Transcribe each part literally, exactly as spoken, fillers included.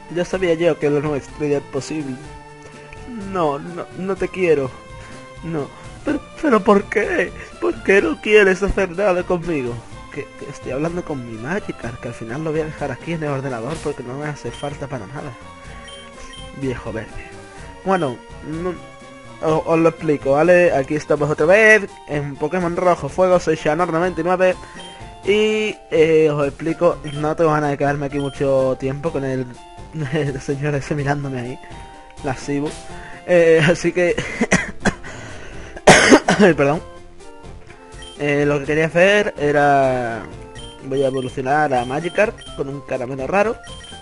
Ya sabía yo que lo nuestro era posible. No, no, no te quiero. No. Pero, pero ¿por qué? ¿Por qué no quieres hacer nada conmigo? Que, que estoy hablando con mi Magikarp, que al final lo voy a dejar aquí en el ordenador porque no me hace falta para nada. Viejo verde. Bueno, no, os, os lo explico, ¿vale? Aquí estamos otra vez en Pokémon Rojo Fuego, soy Shanor noventa y nueve. Y eh, os explico, no tengo ganas de quedarme aquí mucho tiempo con el, el señor ese mirándome ahí, lascivo. Eh, así que... Perdón. Eh, lo que quería hacer era... Voy a evolucionar a Magikarp con un caramelo raro.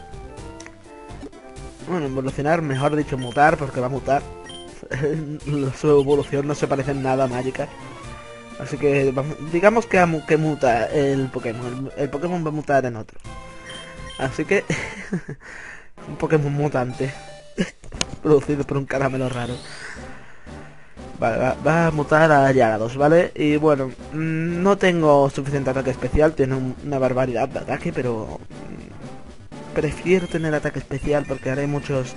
Bueno, evolucionar, mejor dicho mutar, porque va a mutar. Su evolución no se parece en nada a Magikarp. Así que digamos que, que muta el Pokémon. El, el Pokémon va a mutar en otro. Así que... un Pokémon mutante. Producido por un caramelo raro. Vale, va, va a mutar a Gyarados, ¿vale? Y bueno, no tengo suficiente ataque especial. Tiene un, una barbaridad de ataque, pero... prefiero tener ataque especial porque haré muchos...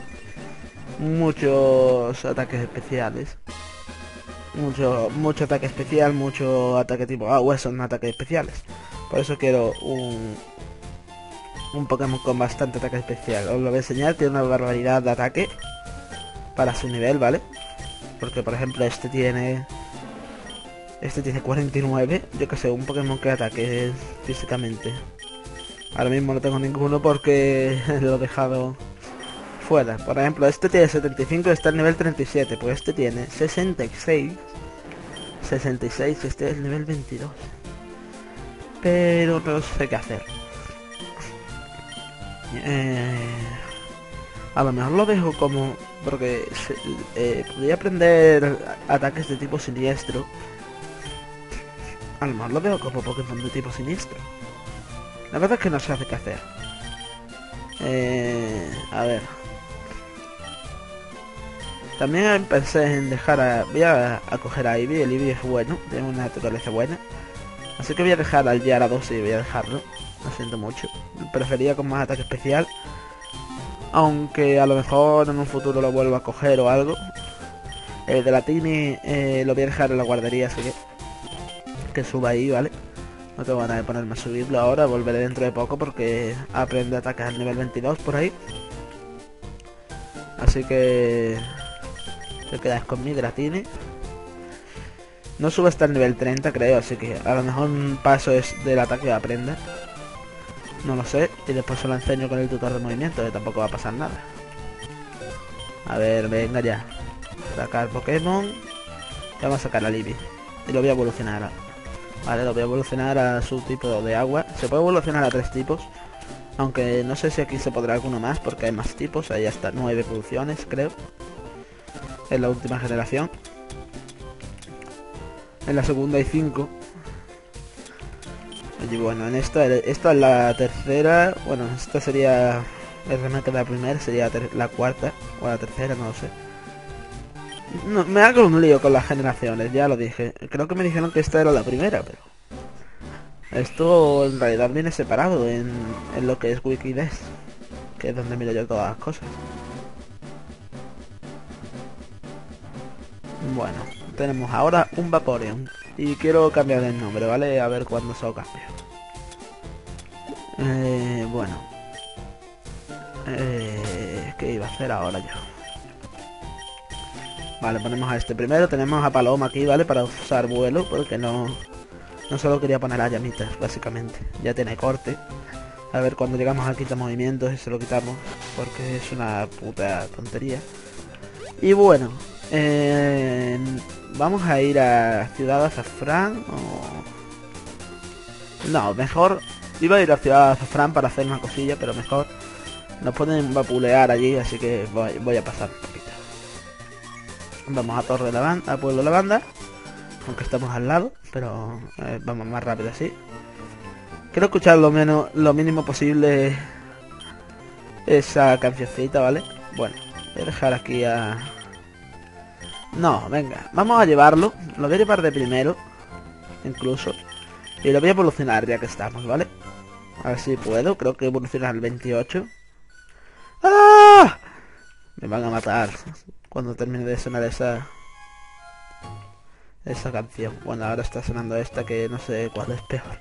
Muchos ataques especiales. Mucho, mucho ataque especial, mucho ataque tipo agua, son ataques especiales. Por eso quiero un, un Pokémon con bastante ataque especial. Os lo voy a enseñar, tiene una barbaridad de ataque para su nivel, ¿vale? Porque por ejemplo este tiene... Este tiene cuarenta y nueve, yo que sé, un Pokémon que ataque físicamente. Ahora mismo no tengo ninguno porque lo he dejado fuera. Por ejemplo, este tiene setenta y cinco y está al nivel treinta y siete. Pues este tiene sesenta y seis. sesenta y seis, este es el nivel veintidós. Pero no sé qué hacer. Eh, a lo mejor lo dejo como... Porque eh, podría aprender ataques de tipo siniestro. A lo mejor lo dejo como Pokémon de tipo siniestro. La verdad es que no sé qué hacer. Eh, a ver. También pensé en dejar a... Voy a, a coger a Eevee, el Eevee es bueno, tiene una naturaleza buena. Así que voy a dejar al Gyarados y voy a dejarlo. Lo siento mucho. Prefería con más ataque especial. Aunque a lo mejor en un futuro lo vuelvo a coger o algo. El de la Tini eh, lo voy a dejar en la guardería, así que... Que suba ahí, ¿vale? No tengo ganas de ponerme a subirlo ahora, volveré dentro de poco porque aprende ataques al nivel veintidós por ahí. Así que... Te quedas con mi Dratini. No sube hasta el nivel treinta, creo, así que a lo mejor un paso es del ataque que aprenda. No lo sé, y después se lo enseño con el tutor de movimiento, que tampoco va a pasar nada. A ver, venga ya. Sacar Pokémon. Y vamos a sacar a Libby. Y lo voy a evolucionar a... Vale, lo voy a evolucionar a su tipo de agua. Se puede evolucionar a tres tipos. Aunque no sé si aquí se podrá alguno más, porque hay más tipos. Hay hasta nueve evoluciones, creo. En la última generación. En la segunda hay cinco. Y bueno, en esta, esta es la tercera. Bueno, esta sería el remake de la primera, sería la cuarta o la tercera, no lo sé. No, me hago un lío con las generaciones, ya lo dije. Creo que me dijeron que esta era la primera, pero esto en realidad viene separado en, en lo que es Wikidesk, que es donde miro yo todas las cosas. Bueno, tenemos ahora un Vaporeon. Y quiero cambiar el nombre, ¿vale? A ver cuándo se lo cambio. Eh, bueno. Eh, ¿Qué iba a hacer ahora yo? Vale, ponemos a este primero. Tenemos a Paloma aquí, ¿vale? Para usar vuelo, porque no... No solo quería poner a llamitas, básicamente. Ya tiene corte. A ver, cuando llegamos al quita movimientos, se lo quitamos. Porque es una puta tontería. Y bueno... Eh, vamos a ir a Ciudad Azafrán o... No, mejor... Iba a ir a Ciudad Azafrán para hacer una cosilla, pero mejor... Nos pueden vapulear allí, así que voy, voy a pasar un poquito. Vamos a Torre Lavanda, a Pueblo Lavanda. Aunque estamos al lado, pero eh, vamos más rápido así. Quiero escuchar lo menos, lo mínimo posible esa cancioncita, ¿vale? Bueno, voy a dejar aquí a... No, venga, vamos a llevarlo. Lo voy a llevar de primero, incluso. Y lo voy a evolucionar ya que estamos, ¿vale? A ver si puedo, creo que evoluciona al veintiocho. ¡Ah! Me van a matar cuando termine de sonar esa... Esa canción. Bueno, ahora está sonando esta que no sé cuál es peor.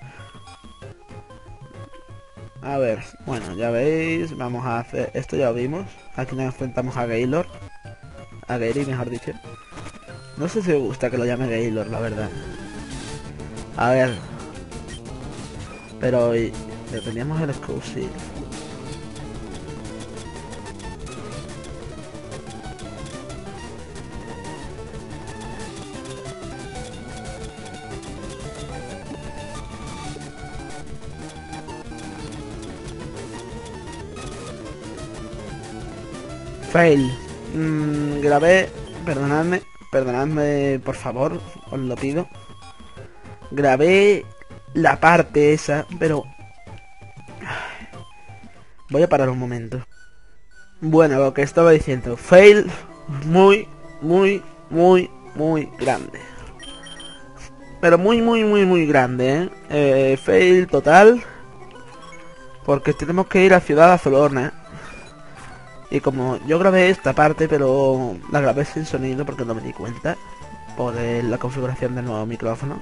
A ver, bueno, ya veis, vamos a hacer... Esto ya lo vimos. Aquí nos enfrentamos a Gaylor. A Gary, mejor dicho. No sé si me gusta que lo llame Gaylor, la verdad. A ver. Pero y, le teníamos el exclusivo. Fail. Mm, grabé, perdonadme, perdonadme por favor, os lo pido. Grabé la parte esa, pero... Voy a parar un momento. Bueno, lo que estaba diciendo, fail muy, muy, muy, muy grande. Pero muy, muy, muy, muy grande, ¿eh? Eh, fail total. Porque tenemos que ir a Ciudad Azulona. Y como yo grabé esta parte, pero la grabé sin sonido porque no me di cuenta por eh, la configuración del nuevo micrófono.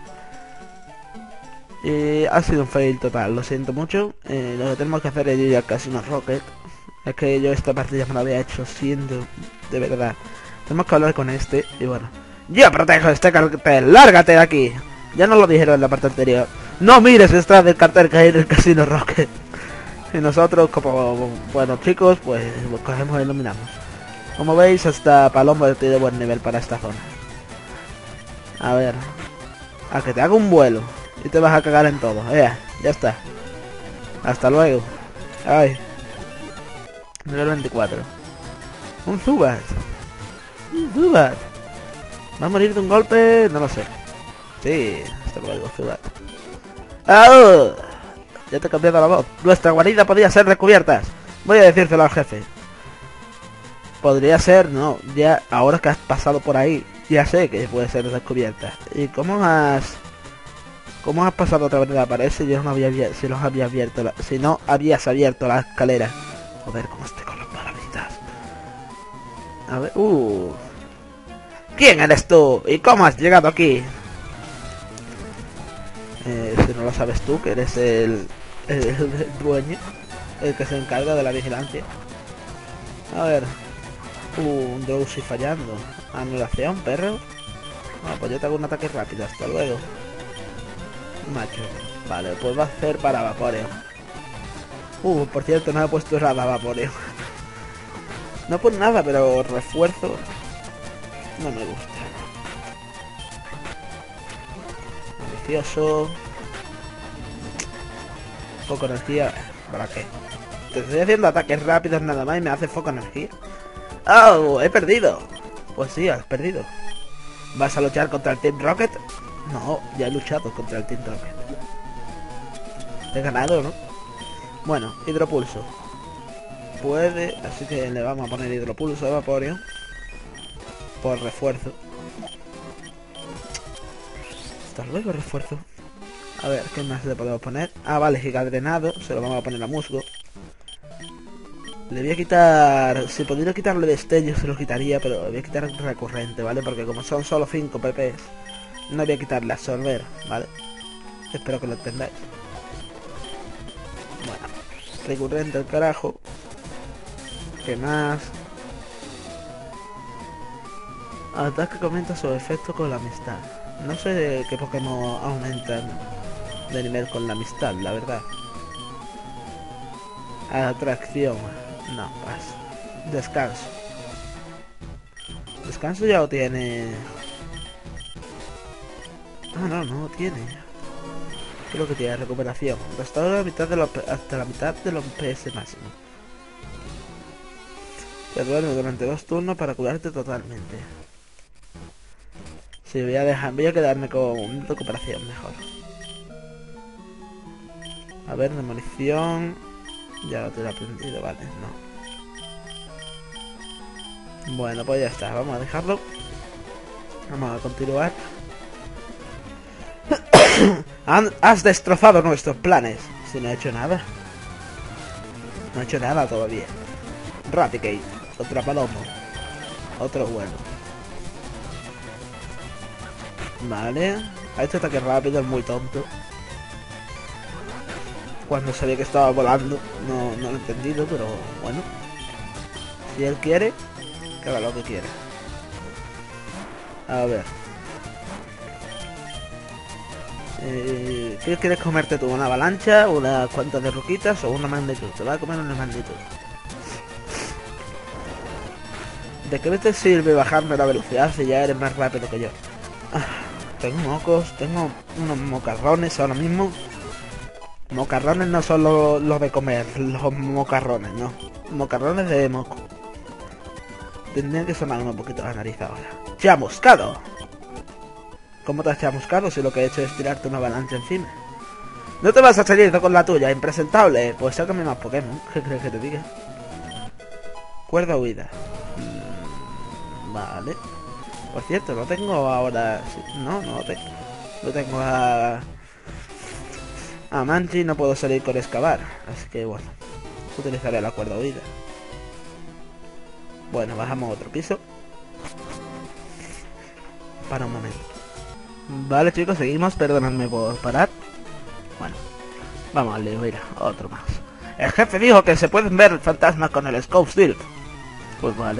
Y ha sido un fail total, lo siento mucho. Eh, lo que tenemos que hacer es ir al Casino Rocket. Es que yo esta parte ya me la había hecho, siento, de verdad. Tenemos que hablar con este y bueno. Yo protejo este cartel, lárgate de aquí. Ya nos lo dijeron en la parte anterior. No mires detrás del cartel que hay en el Casino Rocket. Y nosotros, como buenos chicos, pues cogemos y iluminamos. Como veis, hasta Palombo tiene buen nivel para esta zona. A ver. A que te haga un vuelo. Y te vas a cagar en todo. Eh, ya está. Hasta luego. Ay. Nivel veinticuatro. Un Zubat. Un Zubat. ¿Va a morir de un golpe? No lo sé. Sí. Hasta luego, Zubat. ¡Ah! Ya te he cambiado la voz. Nuestra guarida podría ser descubierta. Voy a decírselo al jefe. Podría ser, no. Ya, ahora que has pasado por ahí, ya sé que puede ser descubierta. ¿Y cómo has... ¿Cómo has pasado otra vez de la pared si yo no había abierto, si los había abierto la, si no habías abierto la escalera? Joder, cómo estoy con las palabritas. A ver, uh. ¿Quién eres tú? ¿Y cómo has llegado aquí? Eh, si no lo sabes tú, que eres el, el, el dueño, el que se encarga de la vigilancia. A ver. Uh, un Drowsy fallando. Anulación, perro. Bueno, pues yo te hago un ataque rápido. Hasta luego. Macho. Vale, pues va a hacer para Vaporeon. Uh, por cierto, no he puesto nada a Vaporeon. No por nada, pero refuerzo no me gusta. Malicioso. Poco energía. ¿Para qué? Te estoy haciendo ataques rápidos nada más y me hace poca energía. ¡Oh! He perdido. Pues sí, has perdido. ¿Vas a luchar contra el Team Rocket? No, ya he luchado contra el Team Rocket. He ganado, ¿no? Bueno, hidropulso. Puede, así que le vamos a poner hidropulso a Vaporeon. Por refuerzo. Hasta luego, refuerzo. A ver, ¿qué más le podemos poner? Ah, vale, gigadrenado. Se lo vamos a poner a musgo. Le voy a quitar... Si pudiera quitarle destello se lo quitaría, pero le voy a quitar recurrente, ¿vale? Porque como son solo cinco P Ps, no voy a quitarle absorber, ¿vale? Espero que lo entendáis. Bueno, recurrente el carajo. ¿Qué más? Ataque que aumenta su efecto con la amistad. No sé qué Pokémon aumentan de nivel con la amistad, la verdad. Atracción. No, paso. Descanso. Descanso ya lo tiene. Ah, no, no lo tiene. Creo que tiene recuperación. Restaura la mitad de los, hasta la mitad de los P S máximo. Te duerme durante dos turnos para curarte totalmente. Sí, voy a dejar, voy a quedarme con recuperación mejor. A ver, demolición. Ya lo tengo aprendido, vale, no. Bueno, pues ya está, vamos a dejarlo. Vamos a continuar. Has destrozado nuestros planes. Si no he hecho nada. No he hecho nada todavía. Raticate. Contra Palomo. Otro bueno. Vale. A este ataque rápido es muy tonto. Cuando sabía que estaba volando, no, no lo he entendido, pero bueno. Si él quiere, que haga lo que quiera. A ver. Eh, ¿Qué quieres comerte tú? ¿Una avalancha, unas cuantas de roquitas o una magnitud? Te va a comer una magnitud. ¿De qué te sirve bajarme la velocidad si ya eres más rápido que yo? Ah, tengo mocos, tengo unos mocarrones ahora mismo. Mocarrones no son los lo de comer, los mocarrones, no. Mocarrones de moco. Tendría que sonar un poquito la nariz ahora. ¡Chamuscado! ¿Cómo te has chamuscado si lo que he hecho es tirarte una avalancha encima? No te vas a salir con la tuya, impresentable. Pues sácame más Pokémon. ¿Qué crees que te diga? Cuerda huida. Mm, vale. Por cierto, no tengo ahora... No, no tengo. No tengo a... A Manji, no puedo salir con excavar. Así que bueno. Utilizaré la cuerda huida. Bueno, bajamos a otro piso. Para un momento. Vale, chicos, seguimos. Perdonadme por parar. Bueno. Vamos a leer, mira, otro más. El jefe dijo que se pueden ver fantasmas con el Scope Shield. Pues vale.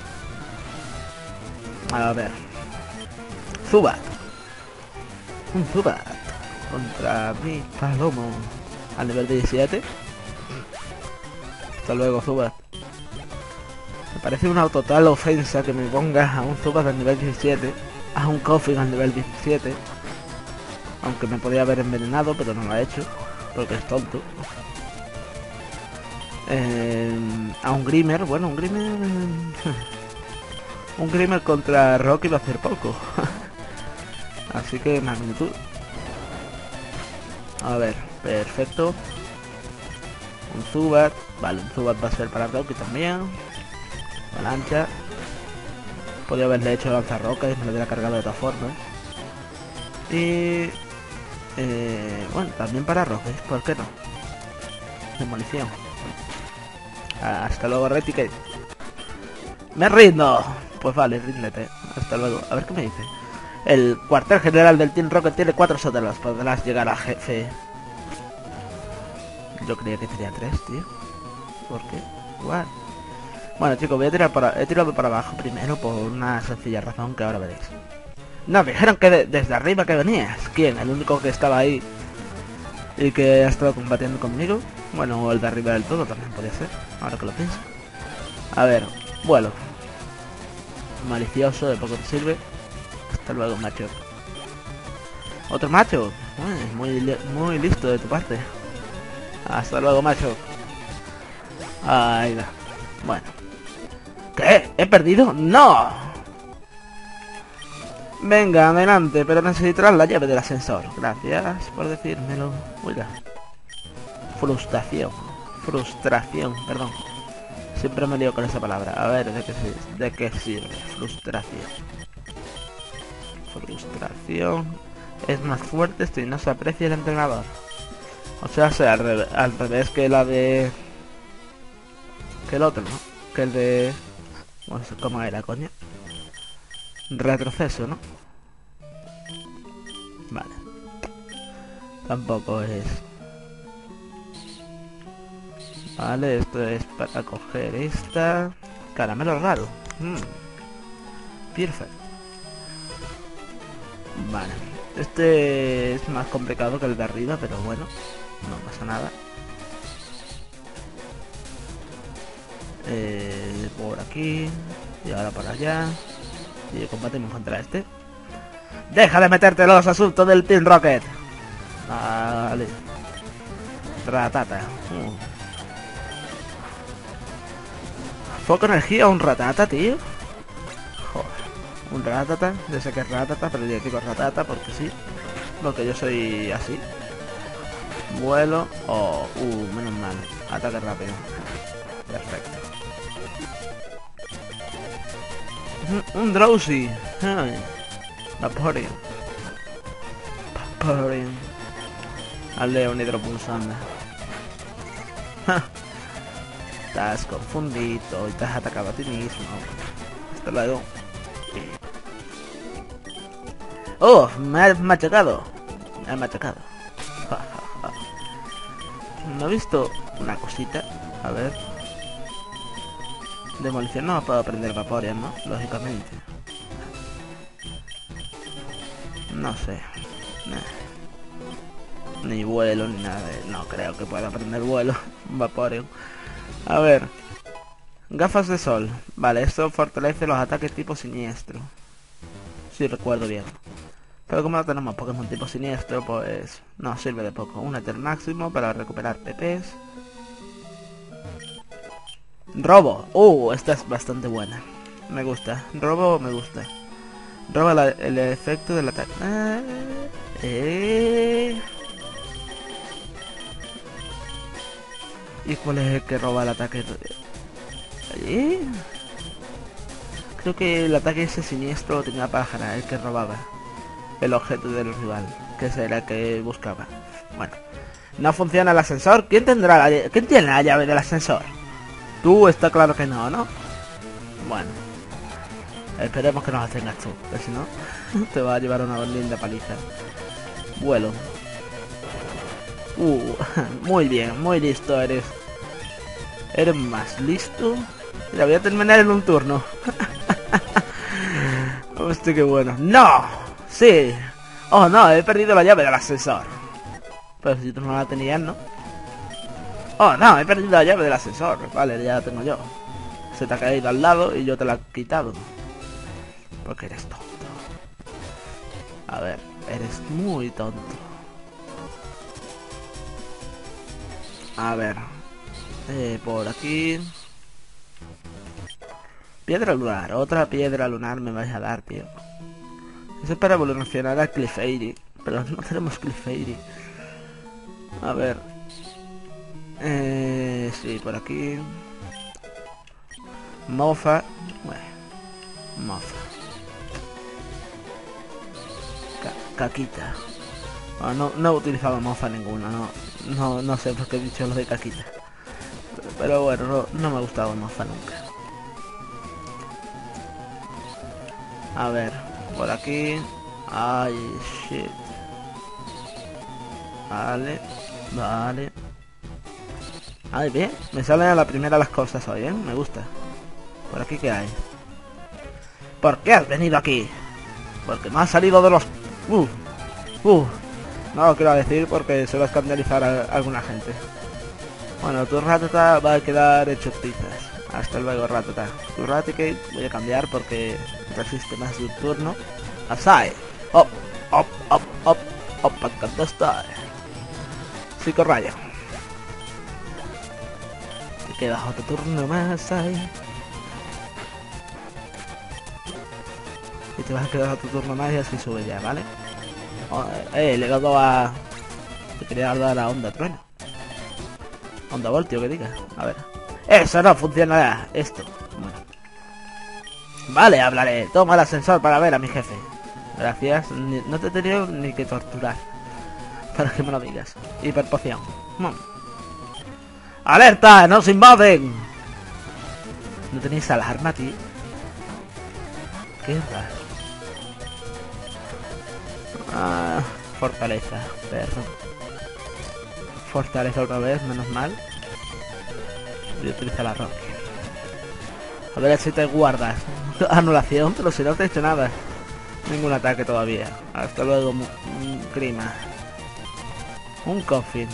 A ver. Zubat. Un Zubat. Contra mi Palomo. Al nivel diecisiete. Hasta luego, Zubat. Me parece una total ofensa que me pongas a un Zubat al nivel diecisiete. A un Koffing al nivel diecisiete. Aunque me podía haber envenenado, pero no lo ha hecho. Porque es tonto. Eh, a un Grimer, bueno, un Grimer... un Grimer contra Rocky va a hacer poco. Así que magnitud. A ver, perfecto. Un Zubat. Vale, un Zubat va a ser para Rocky también. Avalancha. Podría haberle hecho lanzarroca y me lo hubiera cargado de todas formas. Y... Eh, bueno, también para Rocky, ¿por qué no? Demolición. Hasta luego, Reticate. ¡Me rindo! Pues vale, ríndete. Hasta luego. A ver qué me dice. El cuartel general del Team Rocket tiene cuatro sótanos. Podrás llegar a jefe. Yo creía que tenía tres, tío. ¿Por qué? Igual. Bueno, chicos, voy a tirar para... He tirado para abajo primero por una sencilla razón que ahora veréis. Nos dijeron que de desde arriba que venías. ¿Quién? ¿El único que estaba ahí y que ha estado combatiendo conmigo? Bueno, o el de arriba del todo también podría ser. Ahora que lo pienso. A ver, vuelo. Malicioso, de poco te sirve. Hasta luego, macho. ¿Otro macho? Uy, muy, li muy listo de tu parte. Hasta luego, macho. Ahí va. Bueno. ¿Qué? ¿He perdido? ¡No! Venga, adelante, pero necesitarás la llave del ascensor. Gracias por decírmelo. Oiga. Frustración. Frustración, perdón. Siempre me lío con esa palabra. A ver, ¿de qué, de qué sirve? Frustración. Frustración. Es más fuerte si no se aprecia el entrenador. O sea, sea al, revés, al revés que la de... Que el otro, ¿no? Que el de... ¿Cómo era, coño? Retroceso, ¿no? Vale. Tampoco es... Vale, esto es para coger esta... Caramelo raro. Mm. Perfecto. Vale. Este es más complicado que el de arriba, pero bueno. No pasa nada. Eh, por aquí. Y ahora para allá. Y combatimos contra este. ¡Deja de meterte en los asuntos del Team Rocket! Vale. Ratata. Uh. Foco energía, un ratata, tío. Joder. Un ratata. Yo sé que es ratata, pero yo digo ratata porque sí. Porque yo soy así. Vuelo. Oh, uh, menos mal. Ataque rápido. Perfecto. Un Drowsy. Ay. Vaporeon. Vaporeon. Hazle un hidropulso, anda. estás confundido y te has atacado a ti mismo. Hasta luego. ¡Oh! Me ha machacado. Me ha machacado. No he visto una cosita. A ver. Demolición no puedo aprender Vaporeon, ¿no? Lógicamente. No sé. Nah. Ni vuelo ni nada de... No creo que pueda aprender vuelo. Vaporeon. A ver. Gafas de sol. Vale, esto fortalece los ataques tipo siniestro. Si recuerdo bien. Pero como no tenemos Pokémon tipo siniestro, pues no sirve de poco. Un Ether máximo para recuperar P Ps. Robo. Uh, esta es bastante buena. Me gusta. Robo me gusta. Roba la, el efecto del ataque. Eh, eh. ¿Y cuál es el que roba el ataque? ¿Eh? Creo que el ataque ese siniestro tenía pájara, el que robaba el objeto del rival, que era el que buscaba. Bueno, no funciona el ascensor. ¿Quién tendrá la ¿Quién tiene la llave del ascensor? Tú, está claro que no, ¿no? Bueno, esperemos que no la tengas tú, que si no te va a llevar una linda paliza. Vuelo. Uh, muy bien, muy listo eres. Eres más listo. Mira, voy a terminar en un turno. Hostia, qué bueno. ¡No! Sí. Oh, no, he perdido la llave del ascensor. Pero si tú no la tenías, ¿no? Oh, no, he perdido la llave del ascensor. Vale, ya la tengo yo. Se te ha caído al lado y yo te la he quitado. Porque eres tonto. A ver, eres muy tonto. A ver. Eh, por aquí. Piedra lunar. Otra piedra lunar me vais a dar, tío. Eso es para evolucionar a Clefairy. Pero no tenemos Clefairy. A ver. Eh, sí, por aquí. Mofa. Bueno. Mofa. Ca caquita. Oh, no, no he utilizado mofa ninguna. No, no, no sé por qué he dicho lo de caquita. Pero, pero bueno, no, no me ha gustado mofa nunca. A ver, por aquí. Ay, shit. Vale, vale. Ay, bien, me salen a la primera las cosas hoy, ¿eh? Me gusta. ¿Por aquí qué hay? ¿Por qué has venido aquí? Porque me has salido de los... Uh, uh. No lo quiero decir porque se va a escandalizar a alguna gente. Bueno, tu Rattata va a quedar hecho tizas. Hasta luego, Rattata. Tu Raticate voy a cambiar porque resiste más de un turno. Asai. Hop, hop, hop, hop, hop, acá está. Psicorrayo. Te queda otro turno más ahí. Y te vas a quedar otro turno más y así sube ya, ¿vale? Oh, eh, le he dado a... Te quería dar a onda trueno. Onda voltio, que diga. A ver. Eso no funcionará. Esto. Bueno. Vale, hablaré. Toma el ascensor para ver a mi jefe. Gracias. Ni, no te he tenido ni que torturar. Para que me lo digas. Hiperpoción. Hmm. ¡Alerta! ¡Nos invaden! ¿No tenéis alarma, tío? Qué raro. Ah, fortaleza, perro. Fortaleza otra vez, menos mal. Voy a utilizar la roca. A ver si te guardas. Anulación, pero si no te he hecho nada. Ningún ataque todavía. Hasta luego, un Grima. Un Coffin.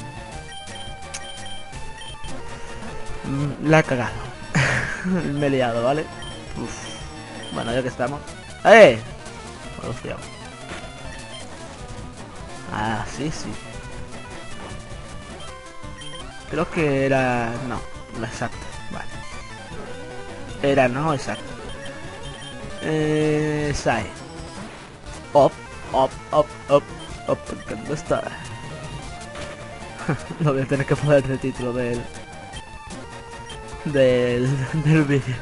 La he cagado. Me he liado, ¿vale? Uf. Bueno, ya que estamos. ¡Eh! Evolución. Ah, sí, sí. Creo que era... No, no exacto. Vale. Era no exacto. Eh... Sai. Op, op, op, op, op. ¿Dónde está? No voy a tener que poner el título del... Del... Del vídeo.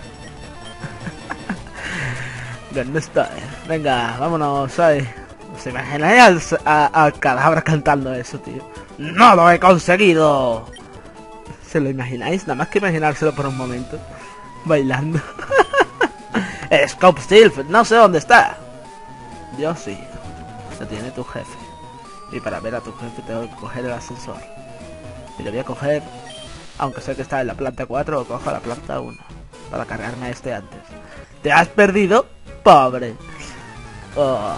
¿Dónde está? Venga, vámonos, Sai. ¿Se imagináis al, al Kadabra cantando eso, tío? ¡No lo he conseguido! ¿Se lo imagináis? Nada más que imaginárselo por un momento. Bailando. Scope Sylph, no sé dónde está. Yo sí. Lo tiene tu jefe. Y para ver a tu jefe tengo que coger el ascensor. Y lo voy a coger, aunque sé que está en la planta cuatro, o cojo la planta uno. Para cargarme a este antes. ¿Te has perdido? Pobre. Oh.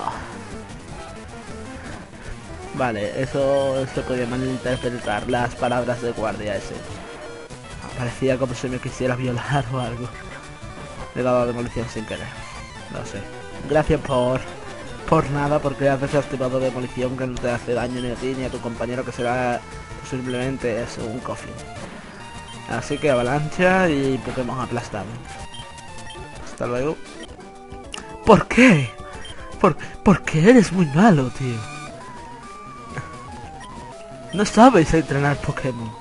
Vale, eso se podía malinterpretar las palabras de guardia ese. Parecía como si me quisiera violar o algo. Le he dado demolición sin querer. No sé. Gracias por... Por nada, porque haces activado demolición que no te hace daño ni a ti ni a tu compañero, que será posiblemente es un cofre. Así que avalancha y Pokémon aplastado. Hasta luego. ¿Por qué? ¿Por, ¿Por qué eres muy malo, tío? No sabes entrenar Pokémon.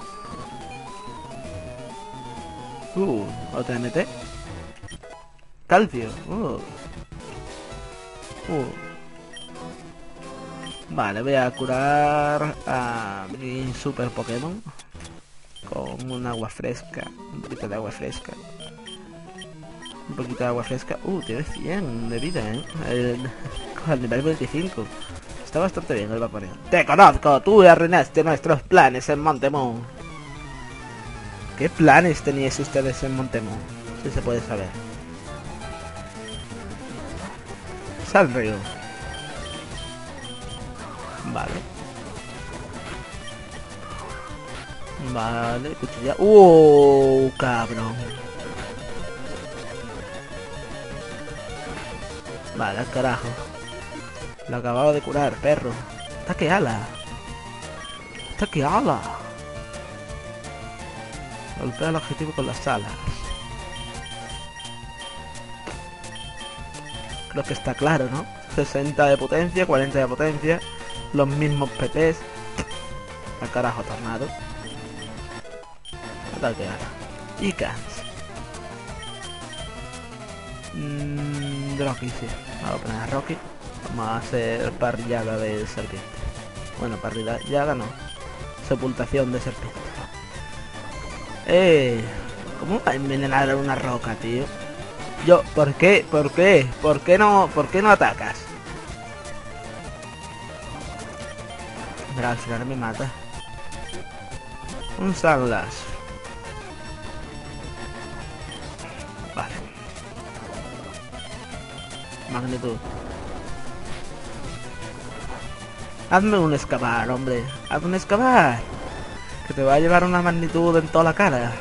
Uh, otra M T. Calcio. Uh. Uh. Vale, voy a curar a mi super Pokémon con un agua fresca, un poquito de agua fresca, un poquito de agua fresca. Uh, tiene cien de vida, eh. El, con el nivel veinticinco. Está bastante bien el Vaporeon. Te conozco, tú arruinaste nuestros planes en Montemon. ¿Qué planes teníais ustedes en Montemon? Si se puede saber. Sanrio. Vale. Vale, cuchilla. ¡Uh, cabrón! Vale, al carajo. Lo acababa de curar, perro. ¡Ataque ala! ¡Ataque ala! Golpea el objetivo con las alas. Creo que está claro, ¿no? sesenta de potencia, cuarenta de potencia. Los mismos P Ps. Al carajo, tornado. Ataque ala. Y Cans. Mmm... Rocky, sí. Vamos a poner a Rocky. Vamos a hacer parrillada de serpiente. Bueno, parrillada no. Sepultación de serpiente. Eh... ¿Cómo va a envenenar a una roca, tío? Yo, ¿por qué? ¿Por qué? ¿Por qué no, por qué no atacas? Pero al final me mata. Un Sandlash. Vale. Magnitud. Hazme un excavar, hombre. Hazme un excavar. Que te va a llevar una magnitud en toda la cara.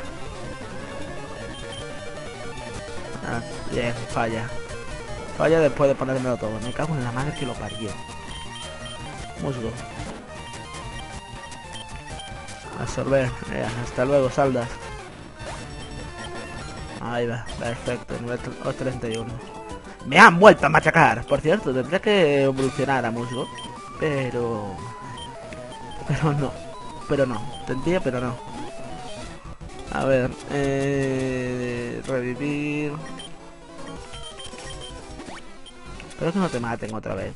Ah, bien, falla. Falla después de ponérmelo todo. Me cago en la madre que lo parió. Musgo. Absorber. Eh, hasta luego, Saldas. Ahí va, perfecto. Nivel treinta y uno. Me han vuelto a machacar. Por cierto, tendría que evolucionar a Musgo. Pero... Pero no. Pero no. Tendría, pero no. A ver. Eh... Revivir. Espero que no te maten otra vez.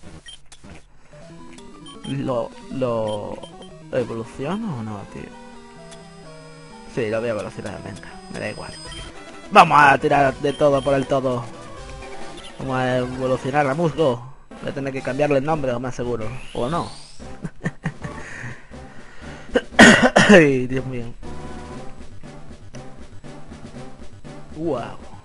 Lo... Lo... ¿Evoluciono o no, tío? Sí, lo voy a evolucionar, venga. Me da igual. Vamos a tirar de todo por el todo. Vamos a evolucionar a Musgo. Voy a tener que cambiarle el nombre, o más seguro. O no. Ay, Dios mío. Wow.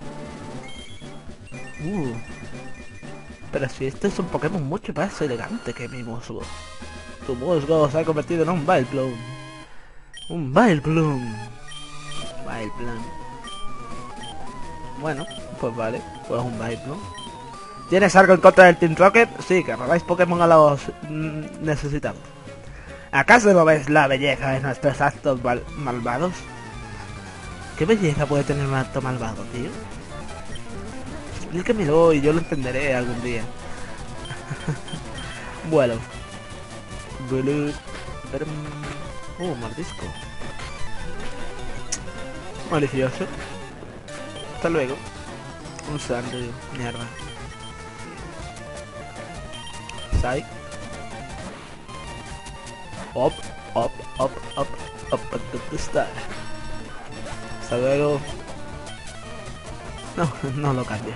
Uh. Pero si este es un Pokémon mucho más elegante que mi Musgo. Tu Musgo se ha convertido en un Vileplume. Un Vileplume. Vileplume. Bueno, pues vale. Pues un Vileplume. ¿Tienes algo en contra del Team Rocket? Sí, que robáis Pokémon a los mm, necesitados. ¿Acaso no ves la belleza de nuestros actos mal malvados? ¿Qué belleza puede tener un acto malvado, tío? Explíquemelo y yo lo entenderé algún día. Bueno. Uh, mordisco. Malicioso. Hasta luego. Un Sanrio, mierda. Sai. Up, up, up, up, up, up, up, up, Hasta luego. No, no lo cambio.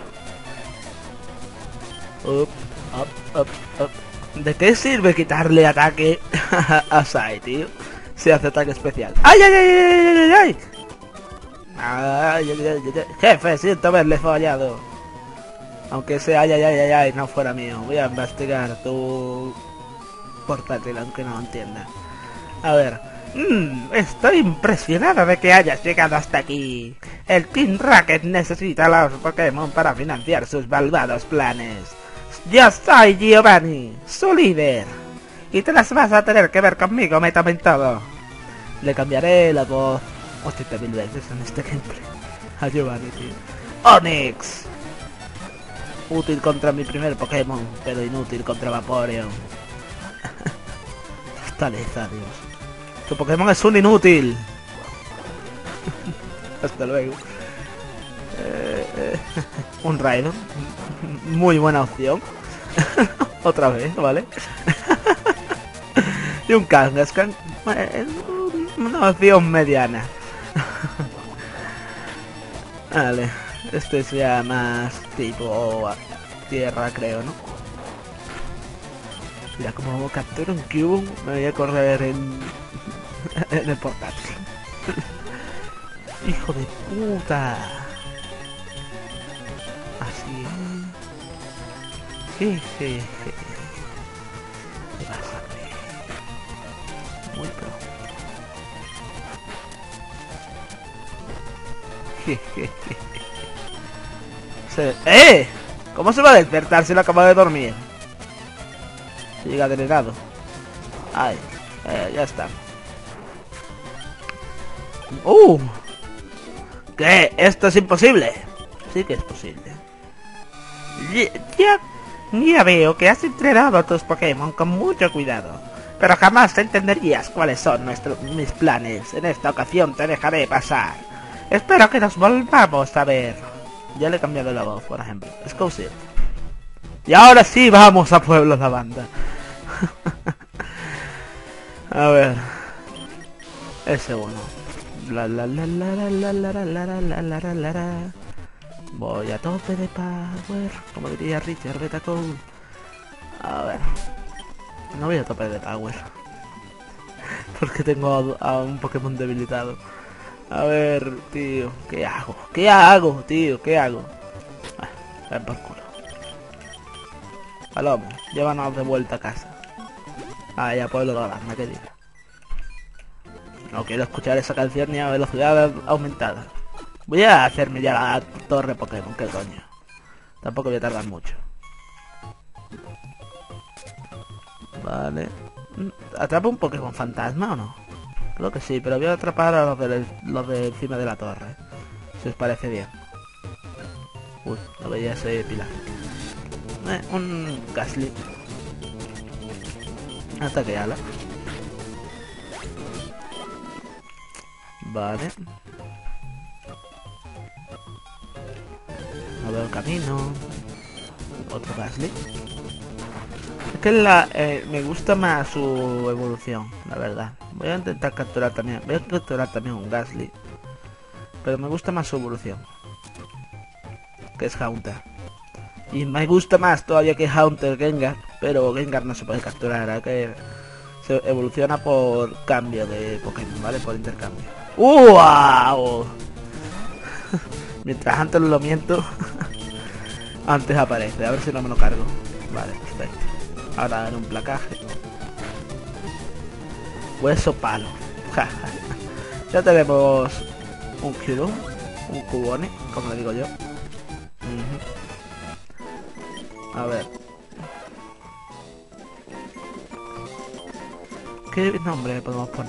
Up, up, up, up. ¿De qué sirve quitarle ataque a Sai, tío? Si hace ataque especial. ¡Ay, ay, ay, ay, ay, ay! Ay, ay, ay, ay. Jefe, siento haberle fallado. Aunque sea ay, ay, ay, ay, ay, no fuera mío. Voy a investigar tu portátil, aunque no lo entienda. A ver. Mm, estoy impresionado de que hayas llegado hasta aquí. El Team Rocket necesita a los Pokémon para financiar sus malvados planes. Yo soy Giovanni, su líder. Y te las vas a tener que ver conmigo, me tomen todo. Le cambiaré la voz ochenta mil veces en este gameplay a Giovanni, tío. Onix. Útil contra mi primer Pokémon, pero inútil contra Vaporeon. Fortaleza, Dios. Tu Pokémon es un inútil. Hasta luego. Eh, eh, un Raidon. Muy buena opción. Otra vez, ¿vale? Y un Kangaskhan. Una opción mediana. Vale. Este es ya más tipo tierra, creo, ¿no? Mira, como capturo un Cubone, me voy a correr en, en el portátil. ¡Hijo de puta! Así es. Jejeje. ¿Qué vas a hacer? Muy pronto. Jejeje. Se... ¡Eh! ¿Cómo se va a despertar si lo acaba de dormir? Llega delegado. Ay, eh, ya está. ¡Uh! ¿Qué? ¿Esto es imposible? Sí que es posible. Ya, ya veo que has entrenado a tus Pokémon con mucho cuidado. Pero jamás entenderías cuáles son nuestros, mis planes. En esta ocasión te dejaré pasar. Espero que nos volvamos a ver. Ya le he cambiado la voz, por ejemplo. Excuse. Y ahora sí vamos a Pueblo la Banda. A ver. Ese uno. La la la la la la la la la la la la la la. Voy a tope de power, como diría Richard Betacole. A ver. No voy a tope de power. Porque tengo a, a un Pokémon debilitado. A ver, tío, ¿qué hago? ¿Qué hago, tío? ¿Qué hago? Ah, ven por culo. Palomo, llévanos de vuelta a casa. Ah, ya puedo lograr, me querido. No quiero escuchar esa canción ni a velocidad aumentada. Voy a hacerme ya la torre Pokémon, qué coño. Tampoco voy a tardar mucho. Vale. ¿Atrapa un Pokémon fantasma o no? Creo que sí, pero voy a atrapar a los de, los de encima de la torre. Si os parece bien. Uy, no veía ese pilar. Eh, un Gastly. Ataque ala. Vale. No veo el camino. Otro Gastly. Es que la, eh, me gusta más su evolución, la verdad. Voy a intentar capturar también. Voy a capturar también un Gastly. Pero me gusta más su evolución. Que es Haunter. Y me gusta más todavía que Haunter Gengar. Pero Gengar no se puede capturar. Hay que se evoluciona por cambio de Pokémon, ¿vale? Por intercambio. ¡Wow! Mientras antes lo miento. Antes aparece. A ver si no me lo cargo. Vale, perfecto. Ahora en un placaje. Hueso palo. Ya tenemos un Cubone. Un Cubone, como le digo yo. Uh-huh. A ver. ¿Qué nombre le podemos poner?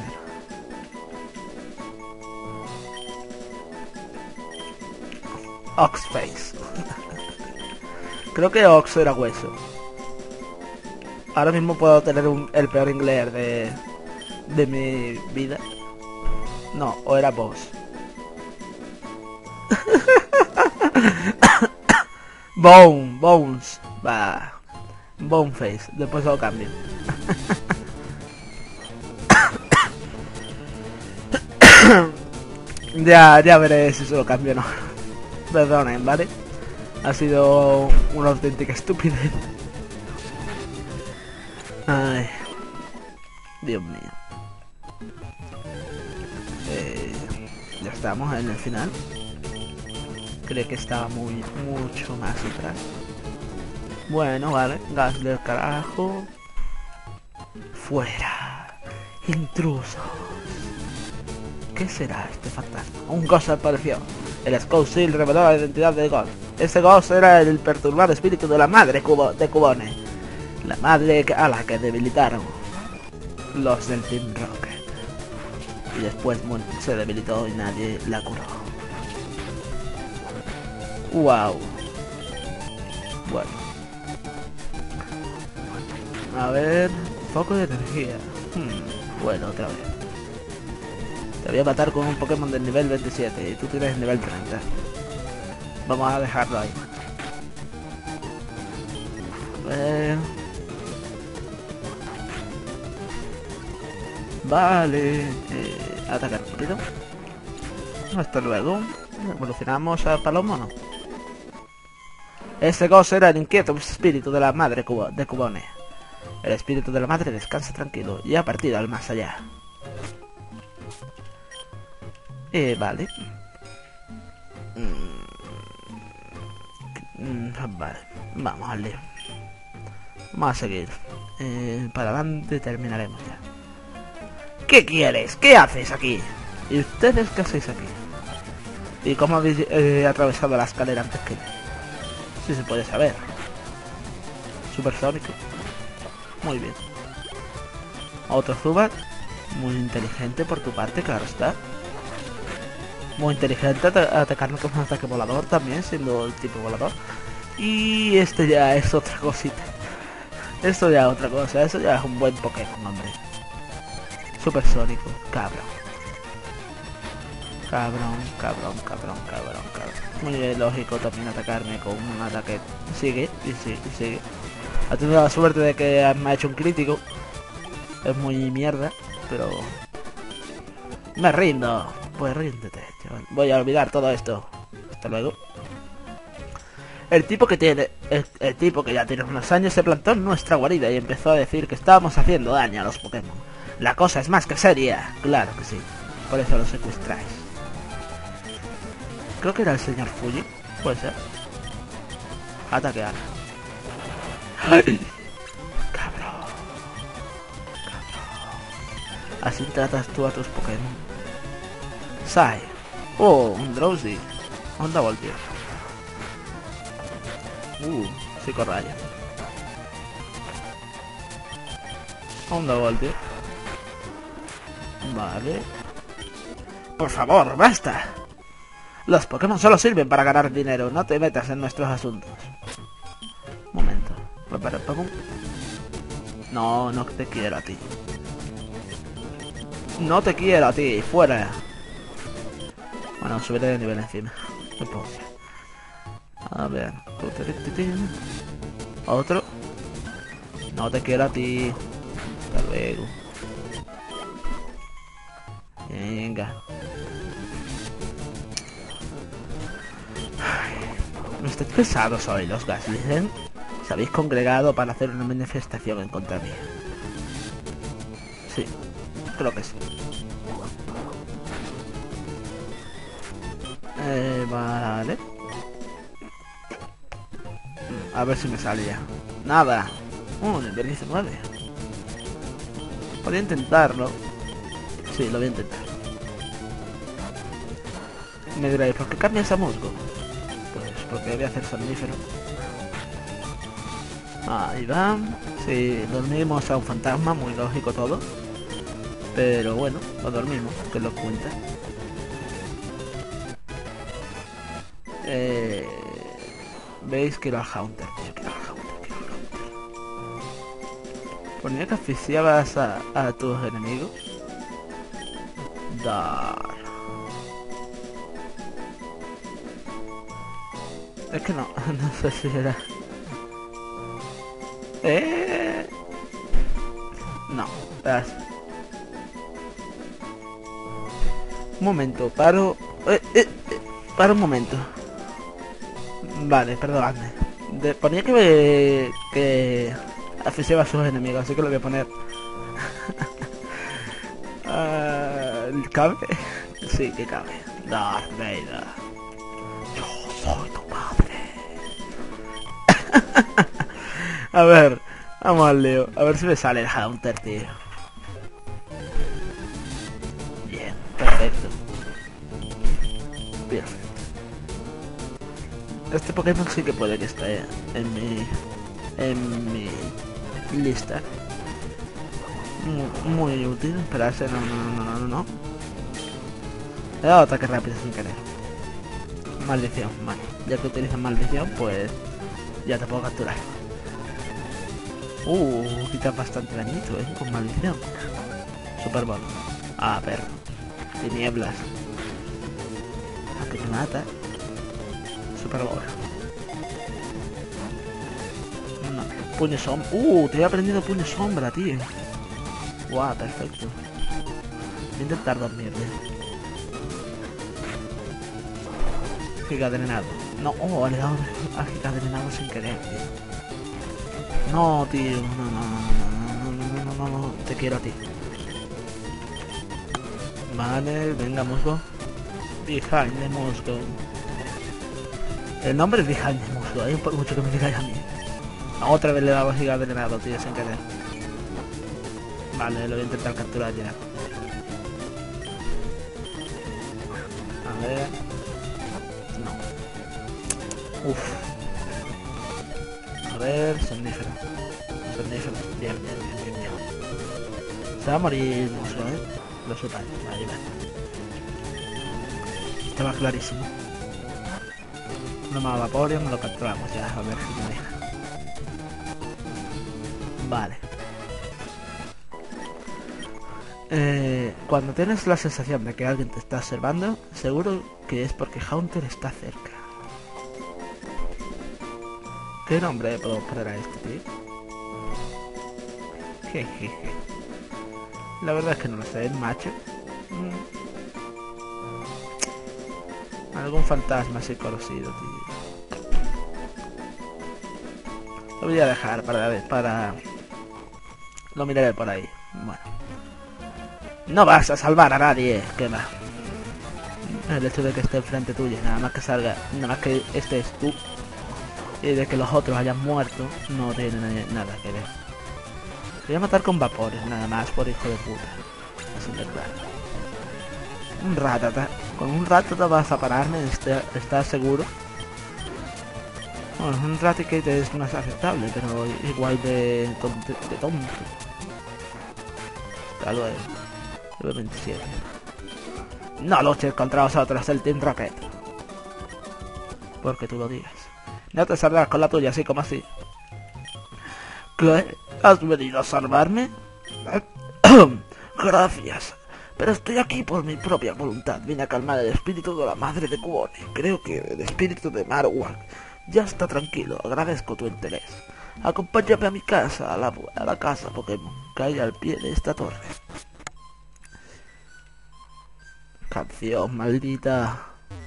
Oxface. Creo que Ox era hueso. Ahora mismo puedo tener un, el peor inglés de, de mi vida. No, o era Boss. Bone, Bones. Va. Boneface. Después lo cambio. Ya, ya veré si se lo cambio o no. Perdonen, ¿vale? Ha sido una auténtica estupidez. Ay, Dios mío. Eh, ya estamos en el final. Creo que estaba muy, mucho más atrás. Bueno, vale. Gas del carajo. Fuera. Intrusos. ¿Qué será este fantasma? Un ghost apareció. El Scout Seal reveló la identidad de Ghost. Ese ghost era el perturbado espíritu de la madre Cubo de Cubone. La madre a la que debilitaron los del Team Rocket. Y después se debilitó y nadie la curó. Wow. Bueno. A ver. Foco de energía. Hmm. Bueno, otra vez. Te voy a matar con un Pokémon del nivel veintisiete y tú tienes el nivel treinta. Vamos a dejarlo ahí. A ver. Vale. Eh, atacar rápido. Hasta luego. Evolucionamos a Palomono. Ese ghost era el inquieto espíritu de la madre Cubo de Cubone. El espíritu de la madre descansa tranquilo y ha partido al más allá. Eh, vale. Mm, vale, vamos al lío. Vamos a seguir. Eh, para adelante terminaremos ya. ¿Qué quieres? ¿Qué haces aquí? ¿Y ustedes qué hacéis aquí? ¿Y cómo habéis eh, atravesado la escalera antes que yo? Si se puede saber. Supersónico. Muy bien. Otro Zubat. Muy inteligente por tu parte, claro está. Muy inteligente at atacarnos con un ataque volador también, siendo el tipo volador. Y este ya es otra cosita. Esto ya es otra cosa, eso ya es un buen Pokémon, hombre. Supersónico, cabrón. Cabrón, cabrón, cabrón, cabrón, cabrón. Muy lógico también atacarme con un ataque. Sigue, y sigue, y sigue. Ha tenido la suerte de que me ha hecho un crítico. Es muy mierda, pero... Me rindo. Pues ríndete, chaval. Voy a olvidar todo esto. Hasta luego. El tipo que tiene... El, el tipo que ya tiene unos años se plantó en nuestra guarida y empezó a decir que estábamos haciendo daño a los Pokémon. La cosa es más que seria. Claro que sí. Por eso lo secuestráis. Creo que era el señor Fuji. Puede ser. Ataque ahora. ¡Ay! Cabrón. Cabrón. Así tratas tú a tus Pokémon. Sai. Oh, un Drowsy. Onda Voltio. Uh, Psicorraya. Onda Voltio. Vale. Por favor, basta. Los Pokémon solo sirven para ganar dinero. No te metas en nuestros asuntos. Un momento. Prepara Pokémon. No, no te quiero a ti. No te quiero a ti. Fuera. Bueno, subiré de nivel encima. No puedo hacer. A ver. Otro. No te quiero a ti. Hasta luego. Venga. No estáis pesados hoy los Gastly. Se habéis congregado para hacer una manifestación en contra mía. Sí, creo que sí. Eh, vale. A ver si me salía. Nada. Uh, nivel diecinueve. Podría intentarlo. Sí, lo voy a intentar. Me diréis, ¿por qué cambias a musgo? Pues porque voy a hacer somnífero. Ahí va. Sí, dormimos a un fantasma, muy lógico todo. Pero bueno, lo dormimos, que lo cuenta. Eh, Veis que era el Haunter. Yo quiero el Haunter, quiero el Haunter. Ponía que asfixiabas a, a tus enemigos. Dar. Es que no, no sé si era... Eh... No, espera. Un momento, paro... Eh, eh, eh, para un momento. Vale, perdonadme. De, ponía que, que asfixiaba a sus enemigos, así que lo voy a poner. uh, ¿Cabe? Sí, que cabe. Darth Vader. Yo soy tu padre. A ver, vamos al lío. A ver si me sale el Haunter, tío. Bien, perfecto. Perfecto. Este Pokémon sí que puede que esté en mi... En mi lista. Muy, muy útil. Esperarse, no, no, no, no, no, no. He dado ataque rápido sin querer. Maldición, vale. Ya que utilizas maldición, pues... Ya te puedo capturar. Uh, quitas bastante dañito, eh, con maldición. Super Ball. Ah, perro. Tinieblas. Aunque te mata. Super Ball. No. Puño sombra. Uh, te he aprendido puño sombra, tío. Guau, perfecto. Voy a intentar dormirle. Giga drenado. No, oh, le he dado a giga drenado sin querer, tío. No, tío, no, no, no, no, no, no, no, no, te quiero a ti. Vale, venga, musgo. Behind the musgo. El nombre es Behind the musgo, hay un poco mucho que me digáis a mí. Otra vez le he dado giga drenado, tío, sin querer. Vale, lo voy a intentar capturar ya. A ver. No. Uff. A ver, somnífero. Somnífero. Bien, bien, bien, bien, bien. Se va a morir musgo, ¿eh? Lo supa, vale, vale. Estaba clarísimo. No me Vaporeon, me lo capturamos ya, a ver si me deja. Vale. Eh, cuando tienes la sensación de que alguien te está observando, seguro que es porque Haunter está cerca. ¿Qué nombre puedo poner a este, tío? Jejeje. La verdad es que no lo sé, ¿el macho? Mm. Algún fantasma así conocido, tío. Lo voy a dejar para ver, para... Lo miraré por ahí. Bueno. No vas a salvar a nadie, ¿qué va? El hecho de que esté enfrente tuyo, nada más que salga, nada más que estés tú y de que los otros hayan muerto, no tiene nada que ver. Te voy a matar con vapores, nada más, por hijo de puta. Así de claro. Un ratata. Con un ratata vas a pararme, ¿estás seguro? Bueno, un Raticate es más aceptable, pero igual de tonto. De tonto. Hasta luego. Level veintisiete. No luches contra vosotros, el Team Rocket. Porque tú lo digas. No te saldrás con la tuya, así como así. ¿Qué? ¿Has venido a salvarme? Gracias. Pero estoy aquí por mi propia voluntad. Vine a calmar el espíritu de la madre de Kuone. Creo que el espíritu de Marowak ya está tranquilo. Agradezco tu interés. Acompáñame a mi casa, a la, a la casa Pokémon, que hay al pie de esta torre. Canción maldita.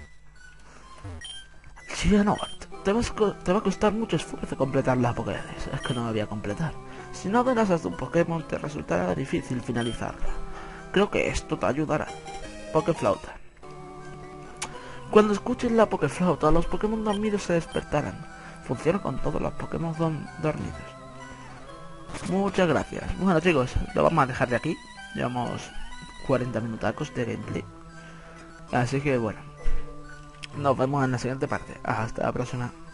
Xehanort, te, te va a costar mucho esfuerzo completar la Pokédex. Es que no me voy a completar. Si no amenazas de un Pokémon, te resultará difícil finalizarla. Creo que esto te ayudará. Pokéflauta. Cuando escuches la Pokéflauta, los Pokémon dormidos se despertarán. Funciona con todos los Pokémon dormidos. Muchas gracias. Bueno, chicos, lo vamos a dejar de aquí. Llevamos cuarenta minutacos de gameplay. Así que bueno, nos vemos en la siguiente parte. Hasta la próxima.